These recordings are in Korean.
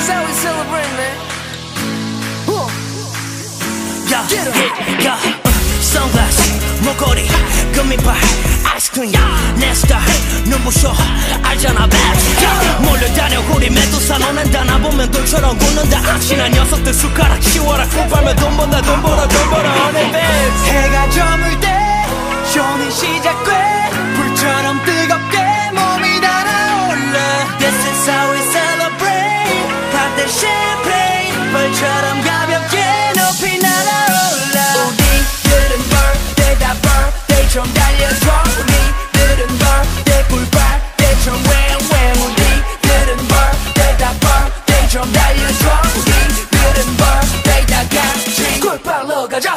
is how we celebrate, man. Sunglass, 목걸이, 금이빨, 아이스크림, 내 스타일, 눈부셔, 알잖아, bad. 몰려다녀 우리 메두사 너는 다나 보면 돌처럼 굳는다. 악신한 녀석들 숟가락 치워라. 콩 빨면 돈 번다, 돈 벌어, 돈 벌어, honey babes. 해가 저물 때 쇼는 시작돼. 불처럼 뜨겁게 몸이 달아올라. This is how we celebrate. 팥대 champagne, 벌처럼 가볍게 높이 날아올라. 우리들은 birthday다 birthday처럼 달려줘. 우리들은 birthday 꿀빨대처럼 웽웽. 우리들은 birthday다 birthday처럼 달려줘. 우리들은 birthday 다 같이 꿀빨로 가자.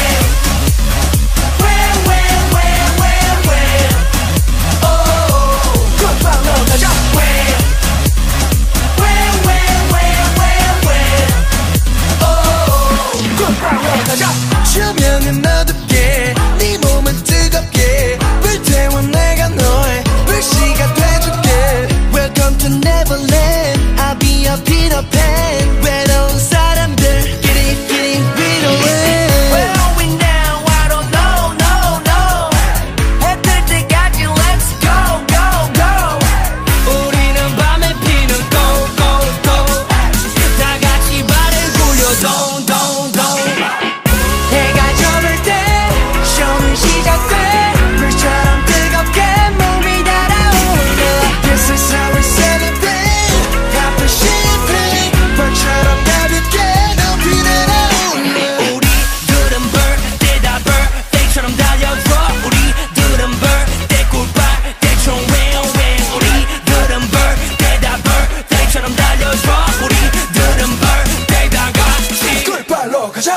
조명은 어둡게 네 몸은 뜨겁게 불태워 내가 너의 불씨가 돼줄게. Welcome to Neverland. I'll be your Peter Pan. 외로운 사람들 get it widowed. Where are we now? I don't know, no, no. 해 뜰 때까지 let's go, go, go. 우리는 밤에 피는 go, go, go. 다 같이 발을 굴려 don't, don't, don't. 해가 저물 때 쇼는 시작돼. 불처럼 뜨겁게 몸이 달아올라. This is how we celebrate. 하프 champagne 벌처럼 가볍게 높이 날아올라. 우리들은 birthday다 birthday처럼 달려줘. 우리들은 birthday 꿀빨대처럼 웽웽. 우리들은 birthday다 birthday처럼 달려줘. 우리들은 birthday 다 같이 꿀빨로 가자.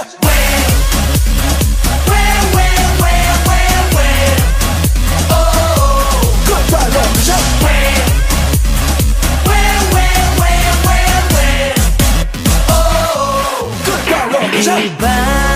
이 밤